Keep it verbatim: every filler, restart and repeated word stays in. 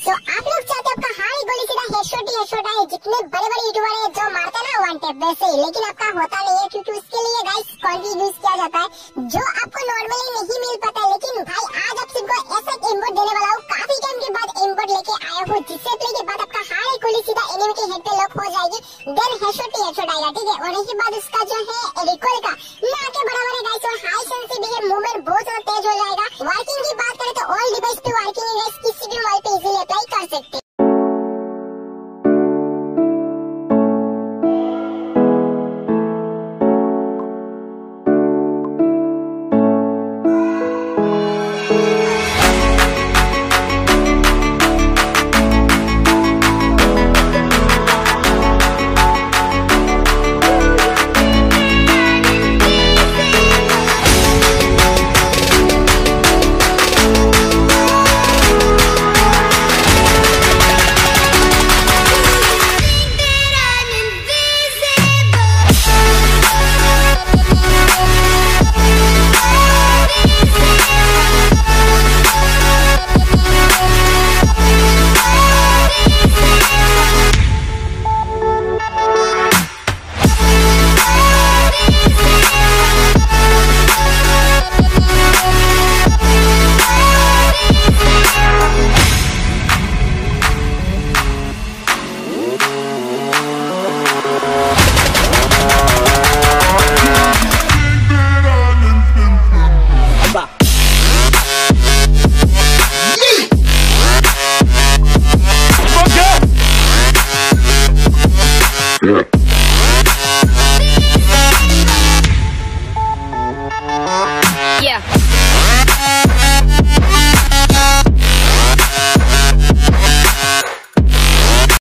जो आप लोग चाहते हैं आपका हाई गोली सीधा हेडशॉट ही हेडशॉट आए, जितने बड़े बड़े यूट्यूबर है जो मारते हैं ना वन टैप वैसे, लेकिन आपका होता नहीं है क्योंकि उसके लिए गाइस कॉन्टी यूज किया जाता है जो आपको नॉर्मली नहीं मिल पाता है। लेकिन भाई आज आप सबको ऐसा इमोट देने वाला हूँ, काफी टाइम के बाद इमोट लेके आया हूँ, जिससे प्ले के बाद आपका हाई गोली सीधा एनिमी के हेड पे लॉक हो जाएगी, देन हेडशॉट ही हेडशॉट आएगा, ठीक है। और इसके बाद उसका